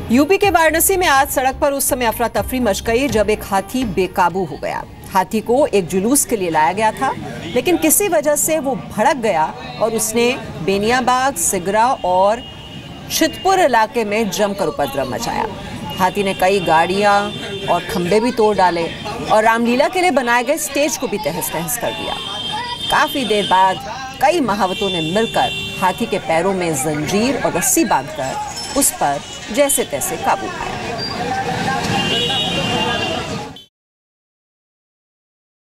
UP के वाराणसी में आज सड़क पर उस समय अफरा तफरी मच गई जब एक हाथी बेकाबू हो गया। हाथी को एक जुलूस के लिए लाया गया था, लेकिन किसी वजह से वो भड़क गया और उसने बेनियाबाग, सिगरा और छितपुर इलाके में जमकर उपद्रव मचाया। हाथी ने कई गाड़ियां और खंबे भी तोड़ डाले और रामलीला के लिए बनाए गए स्टेज को भी तहस नहस कर दिया। काफी देर बाद कई महावतों ने मिलकर हाथी के पैरों में जंजीर और रस्सी बांधकर उस पर जैसे तैसे काबू पाया।